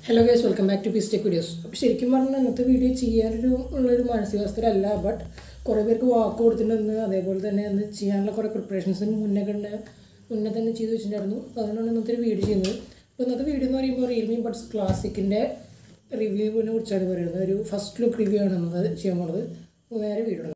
Hello guys, welcome back to peace tech videos. അപ്പോൾ ശരിക്കും പറഞ്ഞാൽ ഇന്നത്തെ വീഡിയോ ഉള്ളൊരു മാനസികാവസ്ഥയിലല്ല, ബട്ട് കുറേ പേർക്ക് വാക്ക് കൊടുത്തിട്ടുണ്ടെന്ന്, അതേപോലെ തന്നെ അന്ന് ചെയ്യാനുള്ള കുറേ പ്രിപ്പറേഷൻസിന് മുന്നേ തന്നെ ചെയ്ത് വെച്ചിട്ടുണ്ടായിരുന്നു. അതുകൊണ്ടാണ് ഇന്നത്തെ ഒരു വീഡിയോ ചെയ്യുന്നത്. അപ്പോൾ ഇന്നത്തെ വീഡിയോ എന്ന് പറയുമ്പോൾ റിയൽമി ബഡ്സ് ക്ലാസിക്കിൻ്റെ റിവ്യൂവിനെ കുറിച്ചാണ് പറയുന്നത്. ഒരു ഫസ്റ്റ് ലുക്ക് റിവ്യൂ ആണ് ഇന്നത് ചെയ്യാൻ പോകുന്നത്. നേരെ വീഡിയോ.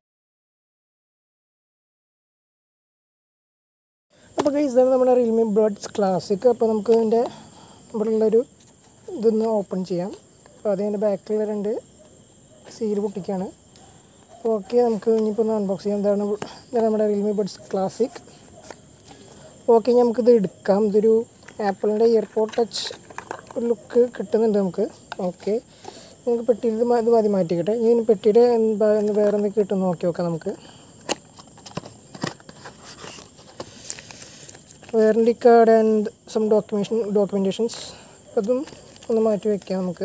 അപ്പോൾ ഗൈസ്, ഇതാണ് നമ്മുടെ റിയൽമി ബഡ്സ് ക്ലാസിക്. അപ്പോൾ നമുക്ക് ഇതിൻ്റെ ഇവിടെ ഉള്ളൊരു ഇതൊന്ന് ഓപ്പൺ ചെയ്യാം. അപ്പോൾ അതിൻ്റെ ബാക്കിലുള്ള രണ്ട് സീൽ പൊട്ടിക്കുകയാണ്. അപ്പോൾ ഓക്കെ, നമുക്ക് ഇനിയിപ്പോൾ ഒന്ന് അൺബോക്സ് ചെയ്യാം. ഇതാണ് നമ്മുടെ റിയൽമി ബഡ്സ് ക്ലാസിക്. ഓക്കെ, നമുക്കിത് എടുക്കാം. ഇതൊരു ആപ്പിളിൻ്റെ ഇയർപോഡ് ടച്ച് ലുക്ക് കിട്ടുന്നുണ്ട് നമുക്ക്. ഓക്കെ, നമുക്ക് പെട്ടിയിൽ ഇത് ആദ്യം മാറ്റിക്കട്ടെ. ഇനി പെട്ടിയുടെ വേറെ എന്തൊക്കെ കിട്ടുമെന്ന് നോക്കാം നമുക്ക്. Warranty card and some documentations, അതും ഒന്ന് മാറ്റി വയ്ക്കാം നമുക്ക്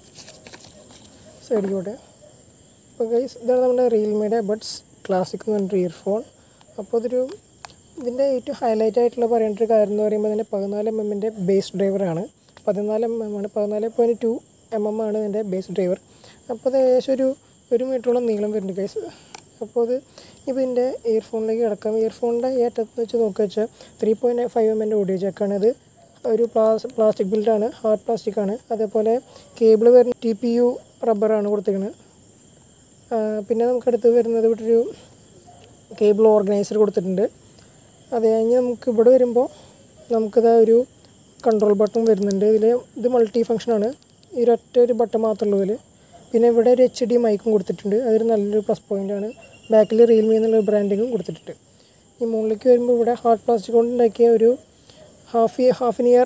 സൈഡിലൂടെ. അപ്പോൾ ഗൈസ്, ഇതാണ് നമ്മുടെ റിയൽമിയുടെ ബഡ്സ് ക്ലാസിക് എന്ന് പറഞ്ഞൊരു ഇയർഫോൺ. അപ്പോൾ ഇതിൻ്റെ ഏറ്റവും ഹൈലൈറ്റ് ആയിട്ടുള്ള പറയേണ്ട ഒരു കാര്യം എന്ന് പറയുമ്പോൾ ഇതിൻ്റെ 14mm ബേസ് ഡ്രൈവറാണ്. 14mm ആണ്, 14.2 mm ആണ് ഇതിൻ്റെ ബേസ് ഡ്രൈവർ. അപ്പോൾ അത് ഏകദേശം ഒരു മീറ്ററോളം നീളം വരുന്നുണ്ട് ഗൈസ്. അപ്പോൾ ഇപ്പോൾ ഇതിൻ്റെ ഇയർഫോണിലേക്ക് കിടക്കാം. ഇയർഫോണിൻ്റെ ഈ അറ്റത്ത് വെച്ച് നോക്കുക വെച്ചാൽ 3.5 mm ഓഡിയോ ജാക്കാണ്. ഇത് ഒരു പ്ലാസ്റ്റിക് ബിൽഡാണ്, ഹാർഡ് പ്ലാസ്റ്റിക്കാണ്. അതേപോലെ കേബിൾ വരുന്ന TPU റബ്ബറാണ് കൊടുത്തിരിക്കുന്നത്. പിന്നെ നമുക്കടുത്ത് വരുന്നത് ഇവിടെ ഒരു കേബിൾ ഓർഗനൈസർ കൊടുത്തിട്ടുണ്ട്. അത് കഴിഞ്ഞ് നമുക്ക് ഇവിടെ വരുമ്പോൾ നമുക്കിതാ ഒരു കൺട്രോൾ ബട്ടൺ വരുന്നുണ്ട്. ഇത് മൾട്ടി ഫങ്ഷനാണ്. ഒരു ബട്ടൺ മാത്രമേ ഉള്ളൂ ഇതിൽ. പിന്നെ ഇവിടെ ഒരു HD മൈക്കും കൊടുത്തിട്ടുണ്ട്. അതൊരു നല്ലൊരു പ്ലസ് പോയിൻ്റാണ്. ബാക്കിൽ റിയൽമി എന്നുള്ള ബ്രാൻഡിങ്ങും കൊടുത്തിട്ടുണ്ട്. ഈ മുകളിലേക്ക് വരുമ്പോൾ ഇവിടെ ഹാർഡ് പ്ലാസ്റ്റിക് കൊണ്ട് ഉണ്ടാക്കിയ ഒരു ഹാഫ് ഇയർ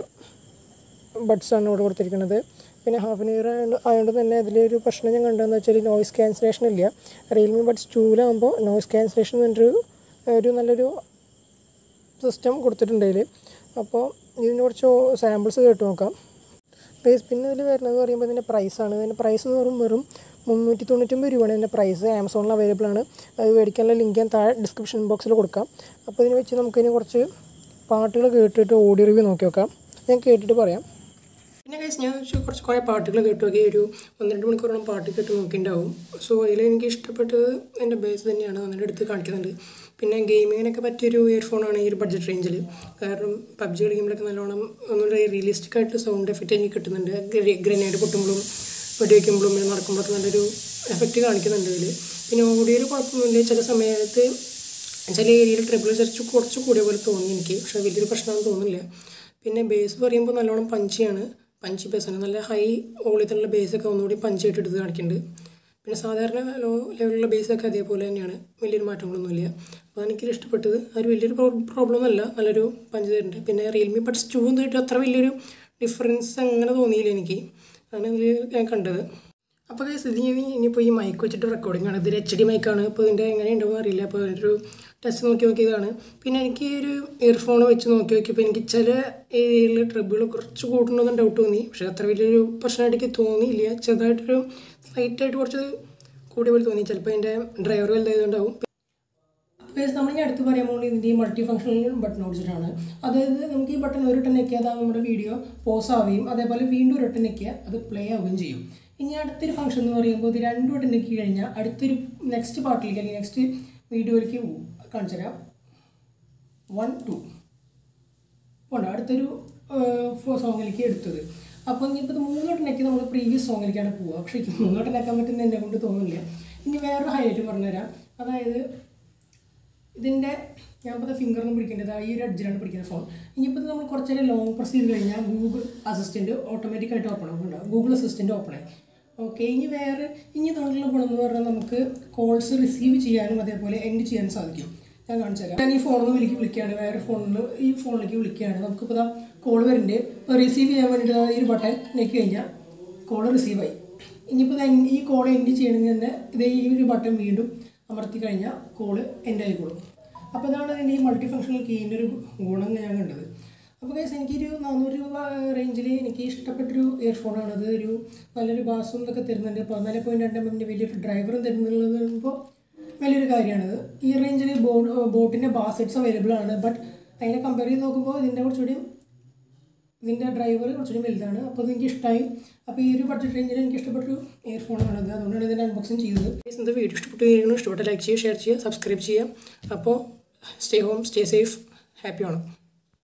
ബഡ്സാണ് ഇവിടെ കൊടുത്തിരിക്കുന്നത്. പിന്നെ ഹാഫ് ഇയർ ആയതുകൊണ്ട് തന്നെ അതിലൊരു പ്രശ്നം ഞാൻ കണ്ടതെന്ന് വെച്ചാൽ നോയ്സ് ക്യാൻസലേഷൻ ഇല്ല. റിയൽമി ബഡ്സ് 2 നോയ്സ് ക്യാൻസലേഷൻ ഒരു നല്ലൊരു സിസ്റ്റം കൊടുത്തിട്ടുണ്ട് ഇതിൽ. അപ്പോൾ ഇതിന് കുറച്ച് സാമ്പിൾസ് കേട്ട് നോക്കാം. പിന്നെ ഇതിൽ വരുന്നത് പറയുമ്പോൾ ഇതിൻ്റെ പ്രൈസാണ്. ഇതിൻ്റെ പ്രൈസ് എന്ന് പറയുമ്പോൾ വെറും 399 രൂപയാണ് ഇതിൻ്റെ പ്രൈസ്. ആമസോണിൽ അവൈലബിൾ ആണ്. അത് മേടിക്കാനുള്ള ലിങ്ക് ഞാൻ താഴെ ഡിസ്ക്രിപ്ഷൻ ബോക്സിൽ കൊടുക്കാം. അപ്പോൾ ഇതിന് വെച്ച് നമുക്കിനി കുറച്ച് പാട്ടുകൾ കേട്ടിട്ട് ഓഡിയോ റിവ്യൂ നോക്കി നോക്കാം. ഞാൻ കേട്ടിട്ട് പറയാം. പിന്നെ ഗൈസ്, ഞാൻ കുറേ പാട്ടുകൾ കേട്ട് നോക്കി. ഒരു 1-2 മണിക്കൂറോളം പാട്ട് കേട്ട് നോക്കിയിട്ടുണ്ടാവും. സോ അതിൽ എനിക്ക് ഇഷ്ടപ്പെട്ടത് എൻ്റെ ബേസ് തന്നെയാണ് അതിൻ്റെ അടുത്ത് കാണിക്കുന്നുണ്ട്. പിന്നെ ഗെയിമിങ്ങിനൊക്കെ പറ്റിയൊരു ഇയർഫോണാണ് ഈ ഒരു ബഡ്ജറ്റ് റേഞ്ചിൽ. കാരണം PUBG കളിക്കുമ്പോഴൊക്കെ നല്ലോണം ഒന്നുകൂടെ റിയലിസ്റ്റിക് ആയിട്ട് സൗണ്ട് എഫക്റ്റ് എനിക്ക് കിട്ടുന്നുണ്ട്. ഗ്രനേഡ് പൊട്ടുമ്പോഴും വെടിവെക്കുമ്പോഴും നടക്കുമ്പോഴൊക്കെ നല്ലൊരു എഫക്റ്റ് കാണിക്കുന്നുണ്ട് ഇതിൽ. പിന്നെ ഓഡിയോയിൽ കുഴപ്പമൊന്നുമില്ല. ചില സമയത്ത് ചില ഏരിയയിൽ ട്രിബിൾ കുറച്ച് കൂടിയ പോലെ തോന്നി എനിക്ക്. പക്ഷേ വലിയൊരു പ്രശ്നമാണെന്ന് തോന്നുന്നില്ല. പിന്നെ ബേസ് പറയുമ്പോൾ നല്ലോണം പഞ്ചി ബേസാണ്. നല്ല ഹൈ വോളിയത്തിലുള്ള ബേസൊക്കെ ഒന്നുകൂടി പഞ്ചായിട്ട് എടുത്ത് കാണിക്കുന്നുണ്ട്. പിന്നെ സാധാരണ ലോ ലെവലിലുള്ള ബേസൊക്കെ അതേപോലെ തന്നെയാണ്. വലിയൊരു മാറ്റങ്ങളൊന്നുമില്ല. അപ്പോൾ എനിക്ക് ഇഷ്ടപ്പെട്ടത്. ഒരു വലിയൊരു പ്രോബ്ലമൊന്നുമല്ല, നല്ലൊരു പഞ്ച് തരുന്നുണ്ട്. പിന്നെ റിയൽമി ബഡ്സ് 2 എന്നിട്ട് അത്ര വലിയൊരു ഡിഫറൻസ് അങ്ങനെ തോന്നിയില്ല എനിക്ക്. ആണ് ഇതിൽ ഞാൻ കണ്ടത്. അപ്പോൾ ഇനിയിപ്പോൾ ഈ മൈക്ക് വെച്ചിട്ട് റെക്കോർഡിംഗ് ആണ്. ഇതൊരു HD മൈക്കാണ്. അപ്പോൾ ഇതിൻ്റെ എങ്ങനെ ഉണ്ടാവും അറിയില്ല. അപ്പോൾ അതിൻ്റെ ഒരു ടെസ്റ്റ് നോക്കിയതാണ്. പിന്നെ എനിക്ക് ഒരു ഇയർഫോൺ വെച്ച് നോക്കിയപ്പോൾ എനിക്ക് ചില ഏരിയയിൽ ട്രിബിൾ കുറച്ച് കൂട്ടണമെന്ന് ഡൗട്ട് തോന്നി. പക്ഷേ അത്ര വലിയൊരു പ്രശ്നമായിട്ട് എനിക്ക് തോന്നിയില്ല. ചെറുതായിട്ടൊരു സ്ലൈറ്റായിട്ട് കുറച്ച് കൂടിയ പോലെ തോന്നി. ചിലപ്പോൾ അതിൻ്റെ ഡ്രൈവർ വലുതായതുകൊണ്ടാവും. നമ്മൾ ഇനി അടുത്ത് പറയാൻ പോകുന്നത് ഇതിൻ്റെ ഈ മൾട്ടി ഫംഗ്ഷണൽ ബട്ടൺ ഓടിച്ചിട്ടാണ്. അതായത് നമുക്ക് ഈ ബട്ടൺ ഒരു വട്ടം ഞെക്കിയാൽ നമ്മുടെ വീഡിയോ പോസ് ആവുകയും അതേപോലെ വീണ്ടും ഒരു വട്ടം ഞെക്കിയാൽ അത് പ്ലേ ആവുകയും ചെയ്യും. ഇനി അടുത്തൊരു ഫംഗ്ഷൻ എന്ന് പറയുമ്പോൾ ഇത് 2 വട്ടം ഞെക്കി കഴിഞ്ഞാൽ അടുത്തൊരു നെക്സ്റ്റ് പാർട്ടിലേക്ക് അല്ലെങ്കിൽ നെക്സ്റ്റ് വീഡിയോയിലേക്ക് പോകും. കാണിച്ചു തരാം. 1 2 പോണ്ട അടുത്തൊരു സോങ്ങിലേക്ക് എടുത്തത്. അപ്പോൾ ഇനിയിപ്പോൾ 3 വട്ടം ഞെക്കി നമ്മൾ പ്രീവിയസ് സോങ്ങിലേക്കാണ് പോവുക. പക്ഷേ 3 വട്ടം ഞെക്കാൻ പറ്റുന്ന എന്നെ കൊണ്ട് തോന്നുന്നില്ല. ഇനി വേറൊരു ഹൈലൈറ്റ് പറഞ്ഞുതരാം. അതായത് ഇതിൻ്റെ ഞാനിപ്പോൾ ഫിംഗറൊന്നും പിടിക്കേണ്ടത് ഈ ഒരു എഡ്ജിലാണ് പിടിക്കുന്ന ഫോൺ. ഇനിയിപ്പോൾ നമ്മൾ കുറച്ച് നേരം ലോങ് പ്രസ് ചെയ്ത് കഴിഞ്ഞാൽ ഗൂഗിൾ അസിസ്റ്റൻറ്റ് ഓട്ടോമാറ്റിക്കായിട്ട് ഓപ്പൺ ആകുന്നുണ്ടാവും. ഗൂഗിൾ അസിസ്റ്റൻറ്റ് ഓപ്പൺ ആയി. ഓക്കെ, ഇനി തന്നിട്ടുള്ള ഗുണം എന്ന് പറഞ്ഞാൽ നമുക്ക് കോൾസ് റിസീവ് ചെയ്യാനും അതേപോലെ എൻഡ് ചെയ്യാനും സാധിക്കും. ഞാൻ കാണിച്ചു തരാം. ഞാൻ ഈ ഫോണിൽ നിന്ന് വിളിക്കുകയാണ്, വേറെ ഈ ഫോണിലേക്ക് വിളിക്കുകയാണ്. നമുക്കിപ്പോൾ കോൾ വരുന്നുണ്ട്. ഇപ്പോൾ റിസീവ് ചെയ്യാൻ വേണ്ടിയിട്ട് ഈ ഒരു ബട്ടൺ ഞെക്കി കഴിഞ്ഞാൽ കോൾ റിസീവായി. ഇനിയിപ്പോൾ ഈ കോൾ എൻഡ് ചെയ്യണമെങ്കിൽ തന്നെ ഈ ഒരു ബട്ടൺ വീണ്ടും അമർത്തി കഴിഞ്ഞാൽ കോള് എൻഡ് ആയിക്കോളും. അപ്പോൾ ഇതാണ് ഇതിൻ്റെ ഈ മൾട്ടി ഫംഗ്ഷണൽ കീൻ്റെ ഒരു ഗുണം ഞാൻ കണ്ടത്. അപ്പോൾ ഗൈസ്, എനിക്കൊരു 400 രൂപ റേഞ്ചിൽ എനിക്ക് ഇഷ്ടപ്പെട്ടൊരു ഇയർഫോണാണത്. ഒരു നല്ലൊരു ബാസും ഇതൊക്കെ തരുന്നുണ്ട്. 14.2 mm വലിയൊരു ഡ്രൈവറും തരുന്നുള്ളത് ഇപ്പോൾ വലിയൊരു കാര്യമാണത്. ഈ റേഞ്ചിൽ ബോട്ടിൻ്റെ ബാസ് സെറ്റ്സ് അവൈലബിൾ ആണ്. ബട്ട് അതിനെ കമ്പയർ ചെയ്ത് നോക്കുമ്പോൾ ഇതിൻ്റെ കുറച്ചുകൂടി ഇതിൻ്റെ ഡ്രൈവർ കുറച്ചുകൂടി വലുതാണ്. അപ്പോൾ അതെനിക്ക് ഇഷ്ടമായി. അപ്പോൾ ഈ ഒരു ബഡ്ജറ്റ് റേഞ്ചിൽ എനിക്ക് ഇഷ്ടപ്പെട്ടൊരു ഇയർഫോണാണത്. അതുകൊണ്ടാണ് ഇതിൻ്റെ അൺബോക്സിങ് ചെയ്തത്. ഇന്നത്തെ വീഡിയോ ഇഷ്ടപ്പെട്ട ലൈക്ക് ചെയ്യുക, ഷെയർ ചെയ്യുക, സബ്സ്ക്രൈബ് ചെയ്യുക. അപ്പോൾ stay home, stay safe, happy Onam.